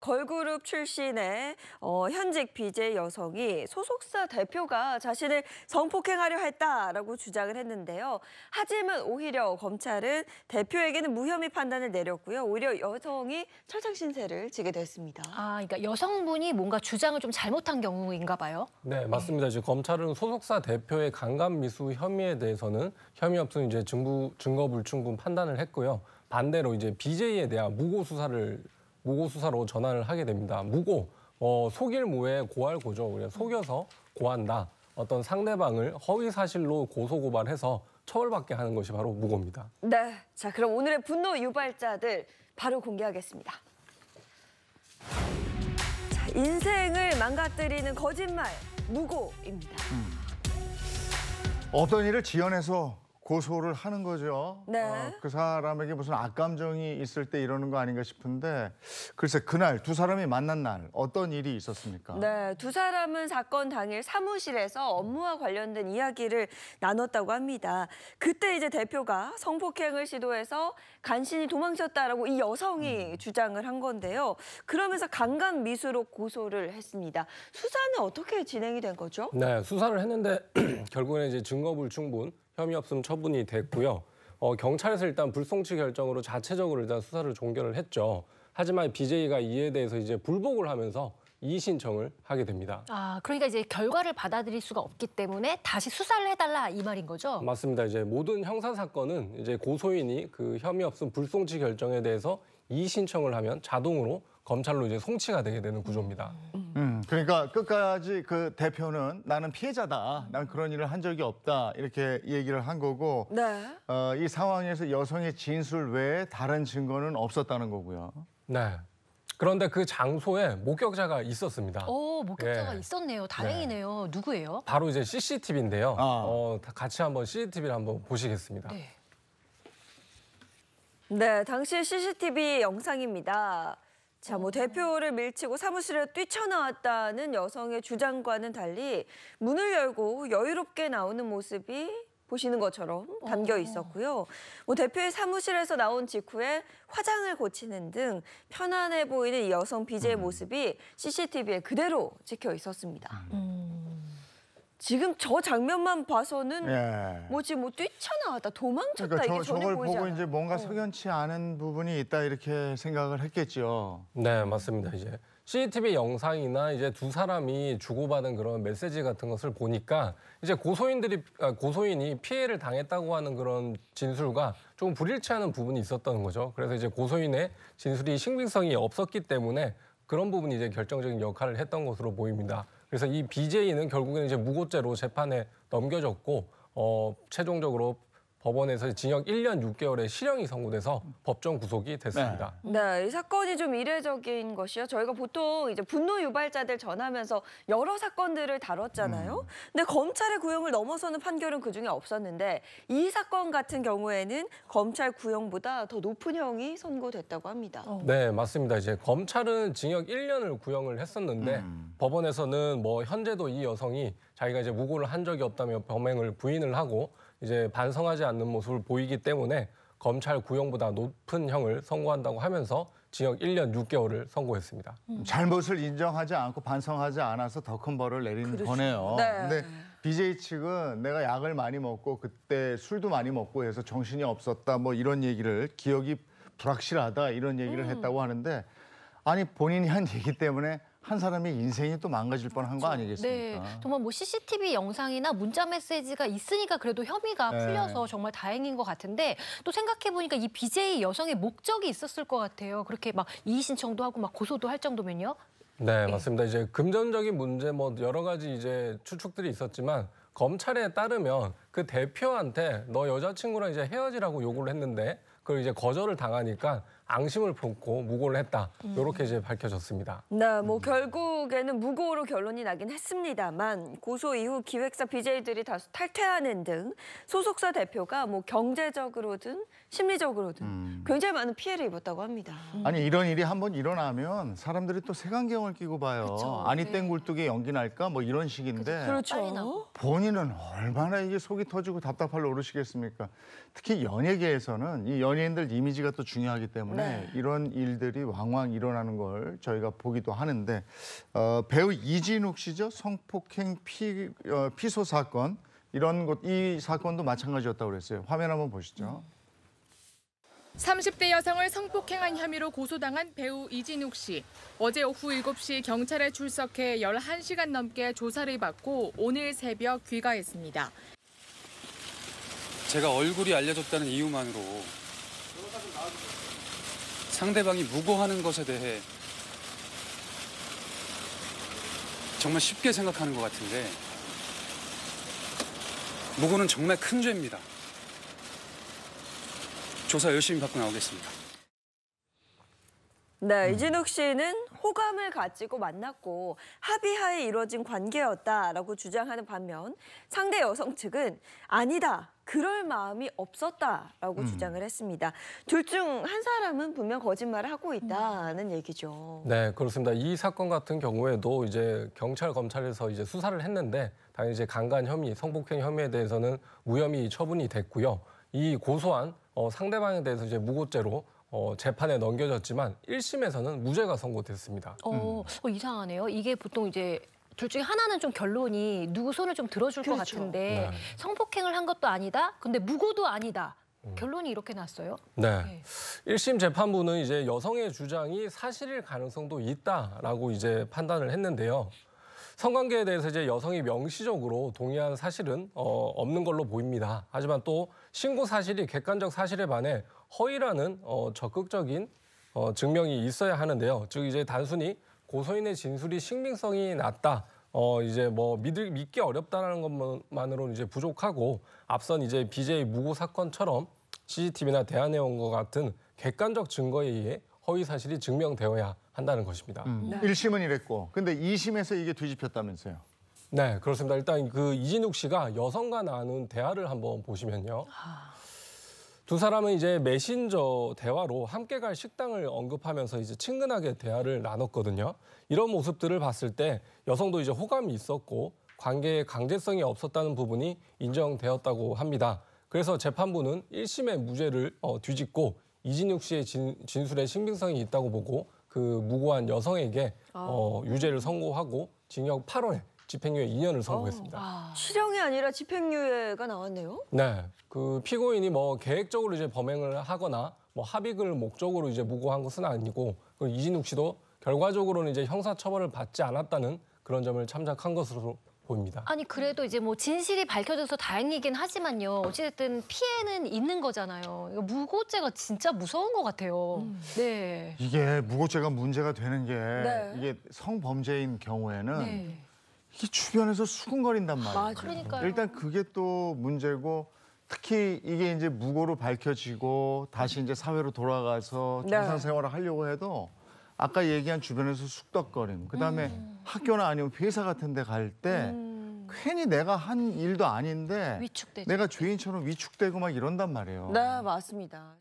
걸그룹 출신의 현직 BJ 여성이 소속사 대표가 자신을 성폭행하려 했다라고 주장을 했는데요. 하지만 오히려 검찰은 대표에게는 무혐의 판단을 내렸고요. 오히려 여성이 철창 신세를 지게 됐습니다. 그러니까 여성분이 뭔가 주장을 좀 잘못한 경우인가 봐요? 네, 맞습니다. 지금 검찰은 소속사 대표의 강간 미수 혐의에 대해서는 혐의 없음 이제 증거 불충분 판단을 했고요. 반대로 이제 BJ에 대한 무고 수사로 전환을 하게 됩니다. 무고, 속일 무에 고할 고죠. 그냥 속여서 고한다. 어떤 상대방을 허위 사실로 고소 고발해서 처벌받게 하는 것이 바로 무고입니다. 네, 자 그럼 오늘의 분노 유발자들 바로 공개하겠습니다. 자, 인생을 망가뜨리는 거짓말, 무고입니다. 어떤 일을 지어내서 고소를 하는 거죠. 네. 그 사람에게 무슨 악감정이 있을 때 이러는 거 아닌가 싶은데 글쎄 그날 두 사람이 만난 날 어떤 일이 있었습니까? 네, 두 사람은 사건 당일 사무실에서 업무와 관련된 이야기를 나눴다고 합니다. 그때 이제 대표가 성폭행을 시도해서 간신히 도망쳤다라고 이 여성이 주장을 한 건데요. 그러면서 강간 미수로 고소를 했습니다. 수사는 어떻게 진행이 된 거죠? 네, 수사를 했는데 결국에는 이제 증거 불충분, 혐의 없음 처분이 됐고요. 경찰에서 일단 불송치 결정으로 자체적으로 일단 수사를 종결을 했죠. 하지만 BJ가 이에 대해서 이제 불복을 하면서 이의 신청을 하게 됩니다. 그러니까 이제 결과를 받아들일 수가 없기 때문에 다시 수사를 해달라 이 말인 거죠? 맞습니다. 이제 모든 형사 사건은 이제 고소인이 그 혐의 없음 불송치 결정에 대해서 이의 신청을 하면 자동으로 검찰로 이제 송치가 되게 되는 구조입니다. 그러니까 끝까지 그 대표는 나는 피해자다. 난 그런 일을 한 적이 없다. 이렇게 얘기를 한 거고 네. 이 상황에서 여성의 진술 외에 다른 증거는 없었다는 거고요. 네. 그런데 그 장소에 목격자가 있었습니다. 목격자가 예. 있었네요. 다행이네요. 누구예요? 바로 이제 CCTV인데요. 같이 한번 CCTV를 한번 보시겠습니다. 네. 네, 당시 CCTV 영상입니다. 자, 대표를 밀치고 사무실에 뛰쳐나왔다는 여성의 주장과는 달리 문을 열고 여유롭게 나오는 모습이 보시는 것처럼 담겨 있었고요. 대표의 사무실에서 나온 직후에 화장을 고치는 등 편안해 보이는 이 여성 BJ의 모습이 CCTV에 그대로 찍혀 있었습니다. 지금 저 장면만 봐서는 지금 뛰쳐나왔다, 도망쳤다 그러니까 이게 전혀 저걸 보이지 보고 않아요. 이제 뭔가 석연치 않은 부분이 있다 이렇게 생각을 했겠죠. 네, 맞습니다. 이제 CCTV 영상이나 이제 두 사람이 주고받은 그런 메시지 같은 것을 보니까 이제 고소인이 피해를 당했다고 하는 그런 진술과 조금 불일치하는 부분이 있었던 거죠. 그래서 이제 고소인의 진술이 신빙성이 없었기 때문에 그런 부분이 이제 결정적인 역할을 했던 것으로 보입니다. 그래서 이 BJ는 결국에는 이제 무고죄로 재판에 넘겨졌고 최종적으로 법원에서 징역 1년 6개월의 실형이 선고돼서 법정 구속이 됐습니다. 네, 이 사건이 좀 이례적인 것이요. 저희가 보통 이제 분노 유발자들 전하면서 여러 사건들을 다뤘잖아요. 근데 검찰의 구형을 넘어서는 판결은 그중에 없었는데 이 사건 같은 경우에는 검찰 구형보다 더 높은 형이 선고됐다고 합니다. 네, 맞습니다. 이제 검찰은 징역 1년을 구형을 했었는데 법원에서는 현재도 이 여성이 자기가 이제 무고를 한 적이 없다며 범행을 부인을 하고 이제 반성하지 않는 모습을 보이기 때문에 검찰 구형보다 높은 형을 선고한다고 하면서 징역 1년 6개월을 선고했습니다. 잘못을 인정하지 않고 반성하지 않아서 더 큰 벌을 내린 거네요. 네. 근데 BJ 측은 내가 약을 많이 먹고 그때 술도 많이 먹고 해서 정신이 없었다 이런 얘기를 기억이 불확실하다 이런 얘기를 했다고 하는데 아니 본인이 한 얘기 때문에 한 사람의 인생이 또 망가질 뻔한 거 아니겠습니까? 네, 정말 CCTV 영상이나 문자 메시지가 있으니까 그래도 혐의가 풀려서 정말 다행인 것 같은데 또 생각해보니까 이 BJ 여성의 목적이 있었을 것 같아요. 그렇게 막 이의 신청도 하고 막 고소도 할 정도면요. 네, 맞습니다. 이제 금전적인 문제 여러 가지 이제 추측들이 있었지만 검찰에 따르면 그 대표한테 너 여자친구랑 이제 헤어지라고 요구를 했는데 그걸 이제 거절을 당하니까 앙심을 품고 무고를 했다. 이렇게 이제 밝혀졌습니다. 네, 결국에는 무고로 결론이 나긴 했습니다만 고소 이후 기획사 BJ들이 다수 탈퇴하는 등 소속사 대표가 경제적으로든 심리적으로든 굉장히 많은 피해를 입었다고 합니다. 아니 이런 일이 한번 일어나면 사람들이 또 색안경을 끼고 봐요. 그쵸, 아니 땡 굴뚝에 연기 날까 이런 식인데 그렇죠. 본인은 얼마나 이게 속이 터지고 답답할 노릇이겠습니까? 특히 연예계에서는 이 연예인들 이미지가 또 중요하기 때문에 때문에 이런 일들이 왕왕 일어나는 걸 저희가 보기도 하는데 배우 이진욱 씨죠. 성폭행 피소 사건 이 사건도 마찬가지였다고 그랬어요. 화면 한번 보시죠. 30대 여성을 성폭행한 혐의로 고소당한 배우 이진욱 씨. 어제 오후 7시 경찰에 출석해 11시간 넘게 조사를 받고 오늘 새벽 귀가했습니다. 제가 얼굴이 알려졌다는 이유만으로 상대방이 무고하는 것에 대해 정말 쉽게 생각하는 것 같은데 무고는 정말 큰 죄입니다. 조사 열심히 받고 나오겠습니다. 네, 이진욱 씨는 호감을 가지고 만났고 합의하에 이루어진 관계였다라고 주장하는 반면 상대 여성 측은 아니다, 그럴 마음이 없었다라고 주장을 했습니다. 둘 중 한 사람은 분명 거짓말을 하고 있다는 얘기죠. 네, 그렇습니다. 이 사건 같은 경우에도 이제 경찰, 검찰에서 이제 수사를 했는데 당연히 이제 강간 혐의, 성폭행 혐의에 대해서는 무혐의 처분이 됐고요. 이 고소한 상대방에 대해서 이제 무고죄로 재판에 넘겨졌지만 1심에서는 무죄가 선고됐습니다. 이상하네요. 이게 보통 이제 둘 중에 하나는 좀 결론이 누구 손을 좀 들어줄 것 그렇죠. 같은데 네. 성폭행을 한 것도 아니다. 근데 무고도 아니다. 결론이 이렇게 났어요. 네. 1심 재판부는 이제 여성의 주장이 사실일 가능성도 있다라고 이제 판단을 했는데요. 성관계에 대해서 이제 여성이 명시적으로 동의한 사실은 없는 걸로 보입니다. 하지만 또 신고 사실이 객관적 사실에 반해 허위라는 적극적인 증명이 있어야 하는데요. 즉 이제 단순히 고소인의 진술이 신빙성이 낮다. 이제 뭐 믿기 어렵다는 것만으로는 이제 부족하고 앞선 이제 BJ 무고 사건처럼 CCTV나 대화내용과 같은 객관적 증거에 의해 허위 사실이 증명되어야 한다는 것입니다. 1심은 이랬고 근데 2심에서 이게 뒤집혔다면서요. 네, 그렇습니다. 일단 그 이진욱 씨가 여성과 나눈 대화를 한번 보시면요. 두 사람은 이제 메신저 대화로 함께 갈 식당을 언급하면서 이제 친근하게 대화를 나눴거든요. 이런 모습들을 봤을 때 여성도 이제 호감이 있었고 관계에 강제성이 없었다는 부분이 인정되었다고 합니다. 그래서 재판부는 1심의 무죄를 뒤집고 이진욱 씨의 진술에 신빙성이 있다고 보고 그 무고한 여성에게 유죄를 선고하고 징역 8월, 집행유예 2년을 선고했습니다. 실형이 아니라 집행유예가 나왔네요. 네, 그 피고인이 뭐 계획적으로 이제 범행을 하거나 뭐 합의를 목적으로 이제 무고한 것은 아니고 그 이진욱 씨도 결과적으로는 이제 형사처벌을 받지 않았다는 그런 점을 참작한 것으로 보입니다. 아니 그래도 이제 뭐 진실이 밝혀져서 다행이긴 하지만요. 어찌됐든 피해는 있는 거잖아요. 이거 무고죄가 진짜 무서운 것 같아요. 네. 이게 무고죄가 문제가 되는 게 네. 이게 성범죄인 경우에는 네. 이게 주변에서 수군거린단 말이에요. 맞아요. 그러니까요. 일단 그게 또 문제고 특히 이게 이제 무고로 밝혀지고 다시 이제 사회로 돌아가서 네. 정상 생활을 하려고 해도 아까 얘기한 주변에서 쑥덕거림, 그다음에 학교나 아니면 회사 같은 데 갈 때 괜히 내가 한 일도 아닌데 위축되죠. 내가 죄인처럼 위축되고 막 이런단 말이에요. 네, 맞습니다.